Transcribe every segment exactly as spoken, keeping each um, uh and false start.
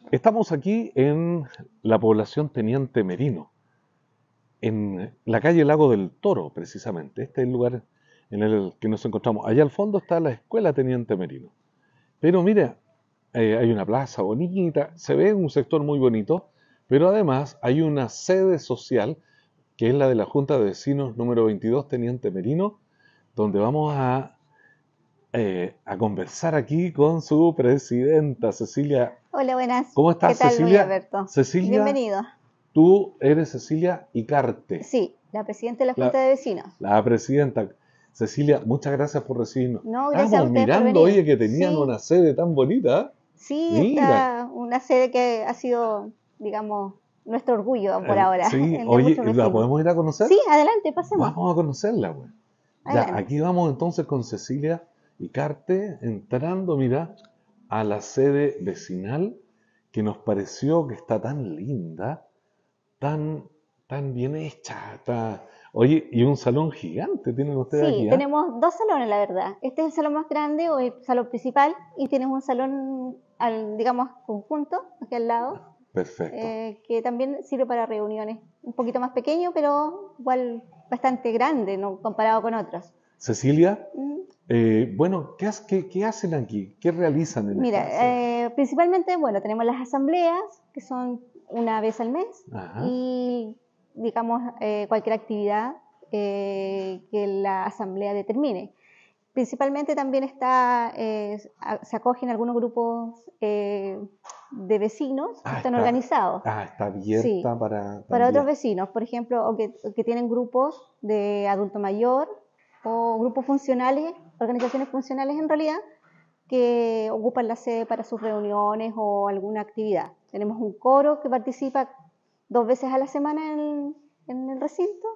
Estamos aquí en la población Teniente Merino, en la calle Lago del Toro, precisamente. Este es el lugar en el que nos encontramos. Allá al fondo está la escuela Teniente Merino. Pero mira, eh, hay una plaza bonita, se ve un sector muy bonito, pero además hay una sede social, que es la de la Junta de Vecinos número veintidós Teniente Merino, donde vamos a eh, a conversar aquí con su presidenta, Cecilia. Hola, buenas. ¿Cómo ¿Qué estás, tal, Luis Cecilia? Alberto? Cecilia, Bienvenido. tú eres Cecilia Icarte, Sí, la presidenta de la Junta la, de Vecinos. la presidenta. Cecilia, muchas gracias por recibirnos. No, gracias a Estábamos ustedes por mirando, venir. oye, que tenían Sí, una sede tan bonita. sí, Mira, está una sede que ha sido, digamos, nuestro orgullo por eh, ahora, sí, el de oye, muchos ¿la vecinos. podemos ir a conocer? Sí, adelante, pasemos. Vamos a conocerla, güey. Ya, Adelante. aquí vamos entonces con Cecilia Icarte, entrando, mira, a la sede vecinal, que nos pareció que está tan linda, tan, tan bien hecha. Está... Oye, y un salón gigante tienen ustedes Sí, aquí, ¿ah? tenemos dos salones, la verdad. Este es el salón más grande o el salón principal y tienes un salón, al, digamos, conjunto, aquí al lado, Perfecto. eh, que también sirve para reuniones. Un poquito más pequeño, pero igual bastante grande, ¿no? Comparado con otros. Cecilia, Mm, eh, bueno, ¿qué, has- qué- qué hacen aquí? ¿Qué realizan en Mira, esta sede? eh, principalmente, bueno, tenemos las asambleas, que son una vez al mes, Ajá, y digamos eh, cualquier actividad eh, que la asamblea determine. Principalmente también está, eh, se acogen algunos grupos eh, de vecinos que ah, están está, organizados. ah, está Sí, abierta para para otros también. vecinos, por ejemplo, o que, o que tienen grupos de adulto mayor o grupos funcionales, organizaciones funcionales en realidad, que ocupan la sede para sus reuniones o alguna actividad. Tenemos un coro que participa dos veces a la semana en, en el recinto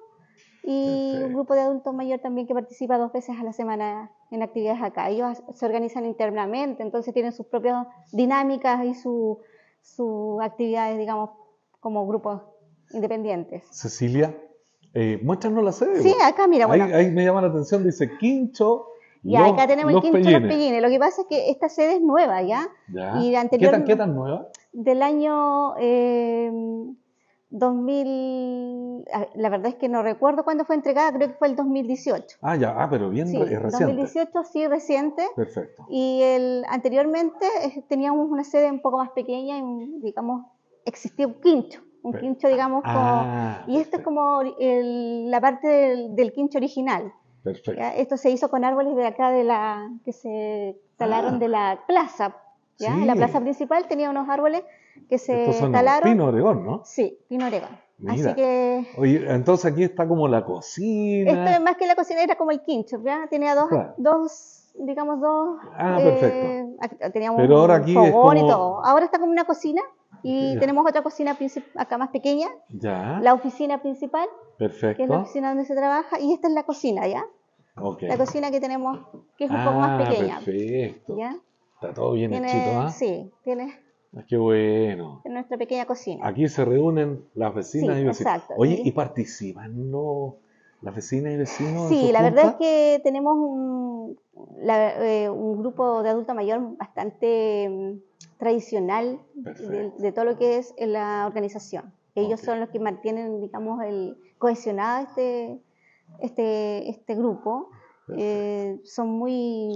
y un Perfecto. grupo de adultos mayor también que participa dos veces a la semana en actividades acá. Ellos se organizan internamente, entonces tienen sus propias dinámicas y sus su actividades, digamos, como grupos independientes. Cecilia, eh, muéstranos la sede, Sí, pues. acá, mira, Ahí, bueno, ahí me llama la atención, dice Quincho, ya acá los, tenemos el los Quincho Los Pellines. Pellines. Lo que pasa es que esta sede es nueva, ¿ya? Y ¿Ya? la ¿Qué anterior, tan, qué tan nueva? del año eh, dos mil, la verdad es que no recuerdo cuándo fue entregada, creo que fue el dos mil dieciocho. Ah, ya, ah, pero bien re- Sí, es reciente. dos mil dieciocho sí, reciente. Perfecto. Y el, anteriormente eh, teníamos una sede un poco más pequeña y, digamos, existía un quincho. Un Per- quincho, digamos, como... ah, Y esto es perfecto. como el, la parte del, del quincho original. ¿Ya? Perfecto. Esto se hizo con árboles de acá, de la que se talaron Ah, de la plaza. ¿Ya? La plaza sí. principal tenía unos árboles que Estos se son los talaron. Pino Oregón, ¿no? Sí, pino oregón. Así Mira. que Oye, entonces aquí está como la esto es cocina. más que la cocina, era como el quincho, ¿ya? Tenía dos, Claro. dos digamos, dos, Ah, perfecto. eh, teníamos Pero ahora un aquí es fogón y todo. como... Ahora está como una cocina y Ya. tenemos otra cocina acá más pequeña, Ya. la oficina principal, que es la Perfecto. oficina donde se trabaja, y esta es la cocina, ¿ya? Ok. La cocina que tenemos, que es un poco más Ah, pequeña, perfecto. ¿ya? Está todo bien hechito, Tiene, ¿ah? sí, tiene Ah, qué bueno. nuestra pequeña cocina. Aquí se reúnen las vecinas Sí, y vecinos. exacto. Oye, ¿y Y participan los, las vecinas y vecinos en sus sí, la verdad es juntas? que tenemos un, la, eh, un grupo de adulto mayor bastante mm, tradicional de, Perfecto. de todo lo que es la organización. Ellos Ok. son los que mantienen, digamos, el cohesionado este, este, este grupo. Perfecto. Eh, son muy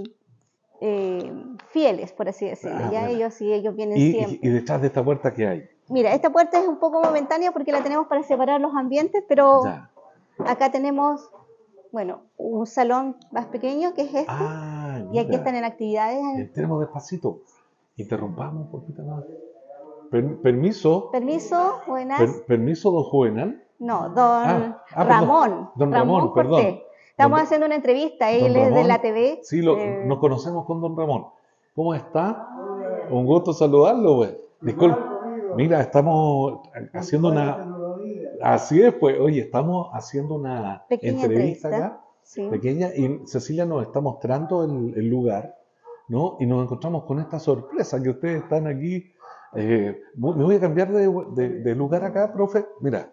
eh, fieles, por así decirlo. Ah, Ya buena. ellos sí, ellos vienen ¿Y, y, y siempre. detrás de esta puerta qué hay? Mira, esta puerta es un poco momentánea porque la tenemos para separar los ambientes, pero Ya. acá tenemos, bueno, un salón más pequeño que es este, Ah, y aquí están mira. en actividades. Entremos despacito. Interrumpamos un poquito más. Per- permiso. Permiso, buenas. Per- permiso, don Juvenal. No, don Ah, ah, perdón. Ramón, Don Ramón Ramón, perdón. Cortés. Don, Estamos haciendo una entrevista, don él es de la Ramón. T V. Sí, lo, nos De... conocemos con don Ramón. ¿Cómo está? Un gusto saludarlo, güey. Disculpe. Mira, estamos haciendo una... Así es, pues, oye, estamos haciendo una Pequeña entrevista entrevista, acá, sí. pequeña, y Cecilia nos está mostrando el, el lugar, ¿no? Y nos encontramos con esta sorpresa que ustedes están aquí. Eh, me voy a cambiar de, de, de lugar acá, profe. Mira,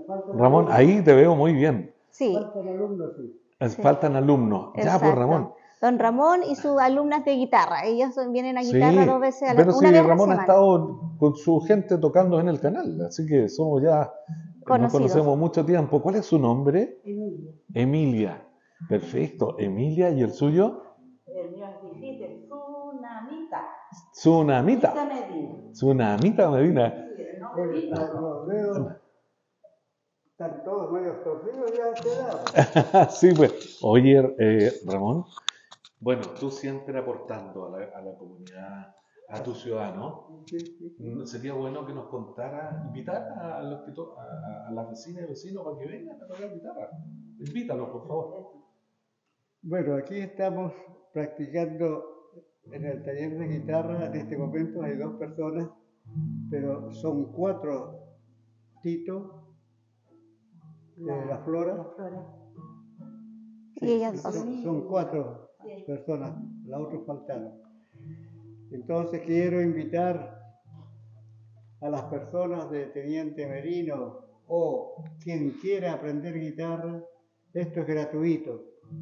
Ramón, ahí te veo muy bien. Sí, Eh, sí, Faltan alumnos. Ya, pues exacto. Ramón. Don Ramón y sus alumnas de guitarra. Ellos son- vienen a Sí, guitarra dos veces a la, pero una sí, vez a la Ramón ha semana. estado con su gente tocando en el canal, así que somos ya, nos Conocidos. conocemos mucho tiempo. ¿Cuál es su nombre? Emilia. Emilia. Perfecto. Emilia, ¿y el suyo? El mío es difícil. Tsunamita. Tsunamita. Esta Medina. Tsunamita Medina. Sí, el nombre Oye, mío. los, los dedos están todos medio torcidos ya a esta edad. Sí, pues. Oye, eh, Ramón, bueno, tú siempre aportando a la, a la comunidad, a tu ciudad, ¿no? Sí, sí. Mm, Sería bueno que nos contara, invitar a los que to- a, a las vecinas y vecinos para que vengan a tocar guitarra. Invítalos, por favor. Bueno, aquí estamos practicando en el taller de guitarra. En este momento hay dos personas, pero son cuatro. Tito, eh, la Flora, La flora. Y ellas dos. son, son cuatro personas, la otra faltaron. Entonces quiero invitar a las personas de Teniente Merino o quien quiera aprender guitarra. Esto es gratuito.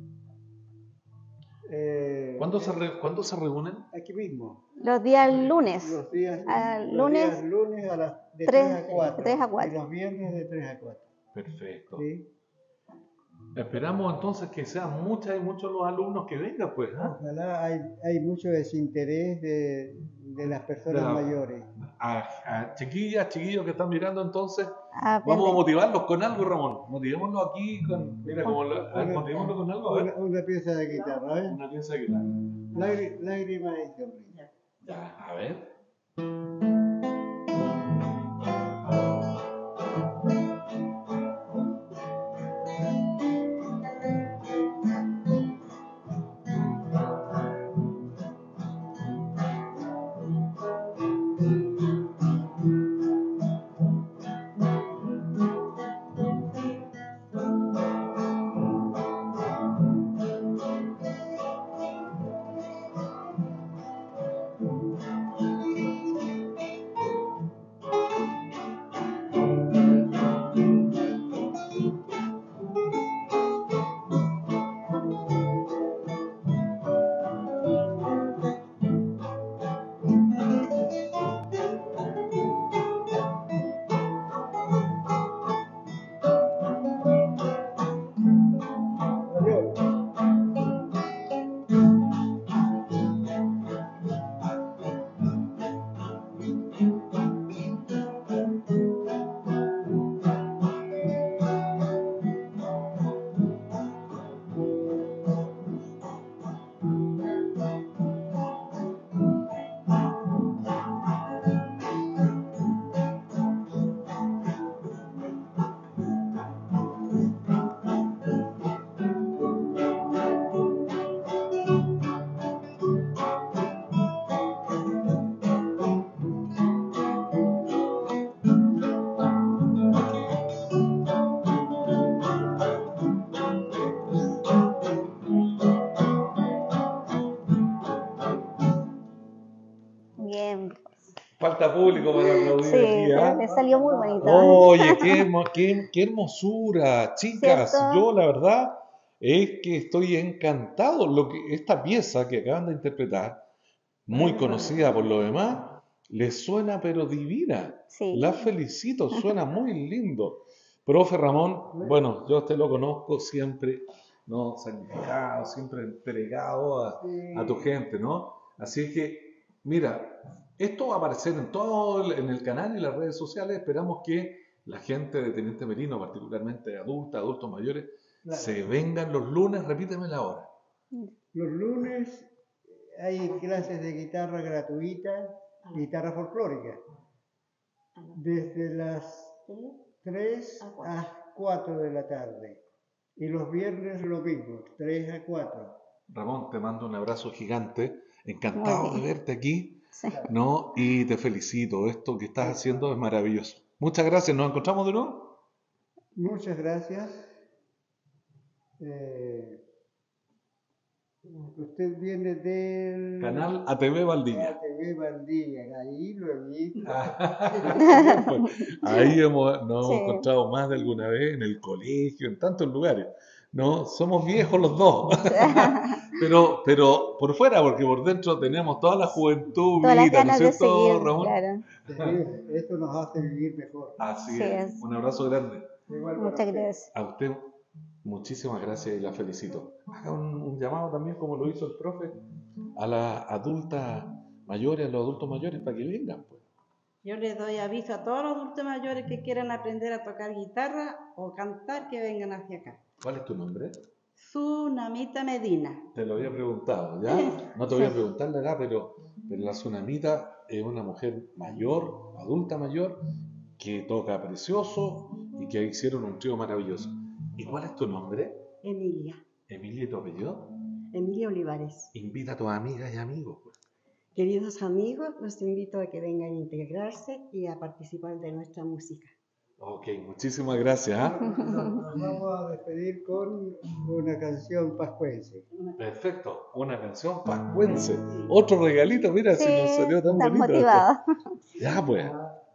Eh, ¿Cuándo se, re- ¿Cuándo se reúnen? Aquí mismo. Los días lunes. Los días, Ah, los lunes, días lunes a las de tres- tres a cuatro. de tres a cuatro. Y los viernes de tres a cuatro. Perfecto. ¿Sí? Esperamos entonces que sean muchas y muchos los alumnos que vengan, pues. ¿ah? Ojalá hay, hay mucho desinterés de, de las personas De la- mayores. A, a chiquillas, chiquillos que están mirando entonces, a vamos a aprender. motivarlos con algo, Ramón. Motivémoslo aquí con, mira, como lo- a ver, Una- motivémoslo con algo, a Una, ver. una pieza de guitarra, ¿eh? Una pieza de guitarra. Lágri- Lágrimas y sonrisas. Ya, a ver. Adiós. Bien. Falta público para aplaudir Sí, aquí, pero ¿ah? le salió muy bonito. Oye, qué, hermo- qué- qué hermosura, chicas. ¿Cierto? Yo la verdad es que estoy encantado. Lo que, esta pieza que acaban de interpretar, muy conocida por lo demás, les suena pero divina. Sí. La felicito, suena muy lindo. Profe Ramón, bueno, yo a usted lo conozco siempre, ¿no? Sacrificado, siempre entregado a, a tu gente, ¿no? Así que, mira, esto va a aparecer en todo el, en el canal y las redes sociales. Esperamos que la gente de Teniente Merino, particularmente adulta, adultos mayores, Claro. se vengan los lunes, repíteme la hora. Los lunes hay clases de guitarra gratuita, guitarra folclórica, desde las tres a cuatro de la tarde. Y los viernes lo mismo, tres a cuatro. Ramón, te mando un abrazo gigante, encantado de Muy bien. verte aquí, Sí. ¿no? Y te felicito, esto que estás haciendo es maravilloso. Muchas gracias, ¿nos encontramos de nuevo? Muchas gracias. Eh, usted viene del Canal A T V Valdivia. T V Valdivia, ahí lo he visto. Pues, ahí hemos, nos hemos Sí. encontrado más de alguna vez en el colegio, en tantos lugares. No, somos viejos los dos. Pero, pero por fuera, porque por dentro tenemos toda la juventud, Todas las Vita, ¿no es ganas de cierto, seguir, Ramón? claro. Sí, esto nos hace vivir mejor. Así Sí es. es. Un abrazo grande. Igual para Muchas usted. gracias. A usted, muchísimas gracias y la felicito. Haga un, un llamado también, como lo hizo el profe, a las adultas mayores, a los adultos mayores, para que vengan, pues. Yo les doy aviso a todos los adultos mayores que quieran aprender a tocar guitarra o cantar que vengan hacia acá. ¿Cuál es tu nombre? Tsunamita Medina. Te lo había preguntado, ¿ya? No te voy a preguntar la edad, pero, pero la Tsunamita es una mujer mayor, adulta mayor, que toca precioso y que hicieron un trío maravilloso. ¿Y cuál es tu nombre? Emilia. Emilia, ¿y tu apellido? Emilia Olivares. Invita a tus amigas y amigos, pues. Queridos amigos, los invito a que vengan a integrarse y a participar de nuestra música. Ok, muchísimas gracias. ¿ah? Nos vamos a despedir con una canción pascuense. Perfecto, una canción pascuense. Otro regalito, mira, si nos salió tan están bonito. motivados. esto. Ya, pues.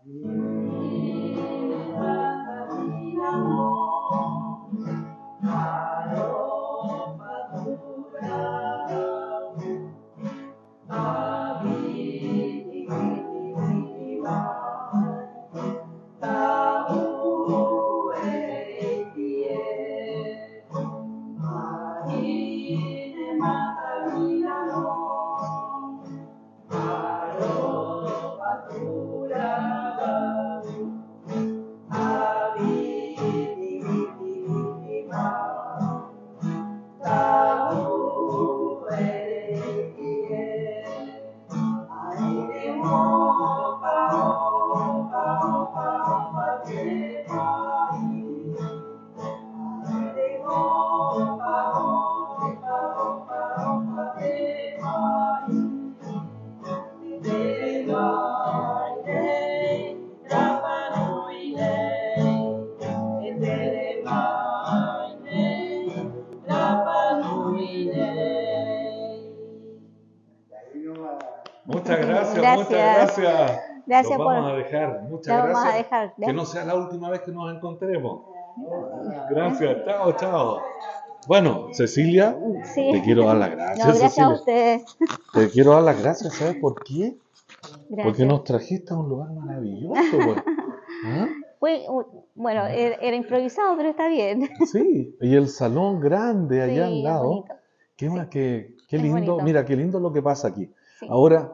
Muchas gracias, Gracias. muchas gracias. Gracias Los por- vamos a dejar, muchas la vamos gracias. a dejar, ¿ya? Que no sea la última vez que nos encontremos. Gracias, chao, chao. Bueno, Cecilia, Sí. te quiero dar las gracias, No, gracias Cecilia. a ustedes. Te quiero dar las gracias, ¿sabes por qué? Gracias. Porque nos trajiste a un lugar maravilloso, pues. ¿Ah? Fue, uh, bueno, era, era improvisado, pero está bien. Sí, y el salón grande allá Sí, al es lado. bonito. Qué, más que, qué Es lindo, bonito. mira, qué lindo lo que pasa aquí. Sí. Ahora,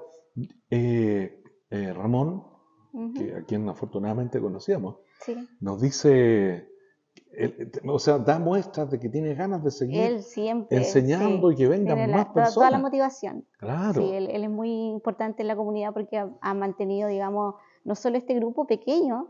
eh, eh, Ramón, Ujú. que, a quien afortunadamente conocíamos, Sí. nos dice, eh, o sea, da muestras de que tiene ganas de seguir Él siempre enseñando sí, y que vengan tiene la- más toda, toda la personas. motivación. Claro, Sí, él, él es muy importante en la comunidad porque ha, ha mantenido, digamos, no solo este grupo pequeño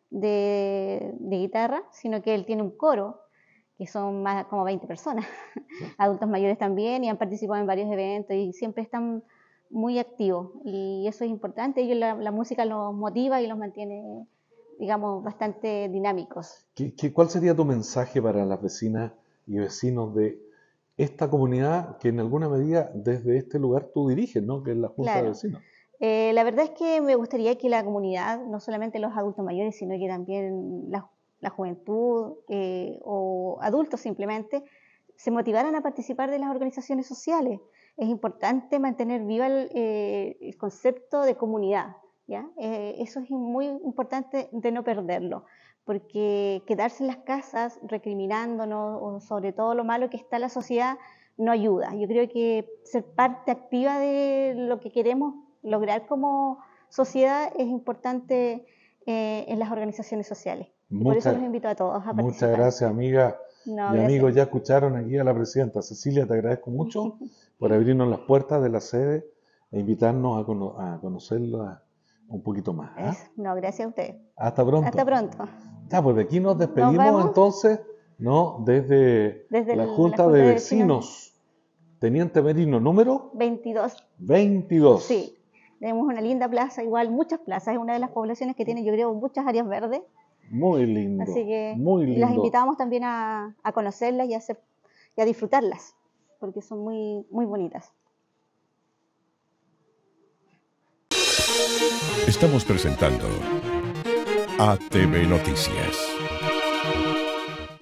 de, de guitarra, sino que él tiene un coro, que son más como veinte personas, adultos mayores también, y han participado en varios eventos y siempre están muy activos. Y eso es importante, ellos la, la música los motiva y los mantiene, digamos, bastante dinámicos. ¿Qué, qué, cuál sería tu mensaje para las vecinas y vecinos de esta comunidad que en alguna medida desde este lugar tú diriges, ¿no? Que es la Junta Claro. de Vecinos. Eh, la verdad es que me gustaría que la comunidad, no solamente los adultos mayores, sino que también la, la juventud eh, o adultos simplemente, se motivaran a participar de las organizaciones sociales. Es importante mantener viva el, eh, el concepto de comunidad, ¿ya? Eh, eso es muy importante de no perderlo, porque quedarse en las casas recriminándonos o sobre todo lo malo que está en la sociedad no ayuda. Yo creo que ser parte activa de lo que queremos lograr como sociedad es importante eh, en las organizaciones sociales. Y por eso Muchas, los invito a todos a participar. muchas gracias, amiga. No, y gracias. amigos, ya escucharon aquí a la presidenta Cecilia, te agradezco mucho por abrirnos las puertas de la sede e invitarnos a, cono a conocerla un poquito más. ¿ah? Es- no, gracias a ustedes. Hasta pronto. Hasta pronto. Ya, pues de aquí nos despedimos vemos. entonces, ¿no? Desde, Desde la el- la Junta, Junta de, de Vecinos, Teniente Merino, número veintidós. veintidós. Sí. Tenemos una linda plaza, igual muchas plazas. Es una de las poblaciones que tiene, yo creo, muchas áreas verdes. Muy lindo. Así que muy lindo. las invitamos también a, a conocerlas y a, hacer, y a disfrutarlas, porque son muy, muy bonitas. Estamos presentando A T V Noticias.